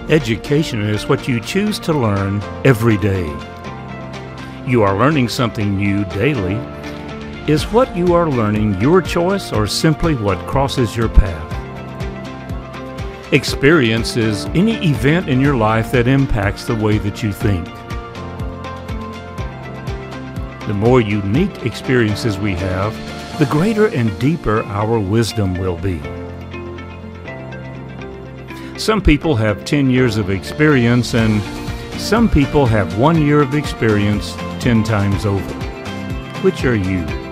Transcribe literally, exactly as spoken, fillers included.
Education is what you choose to learn every day. You are learning something new daily. Is what you are learning your choice or simply what crosses your path? Experience is any event in your life that impacts the way that you think. The more unique experiences we have, the greater and deeper our wisdom will be. Some people have ten years of experience, and some people have one year of experience ten times over. Which are you?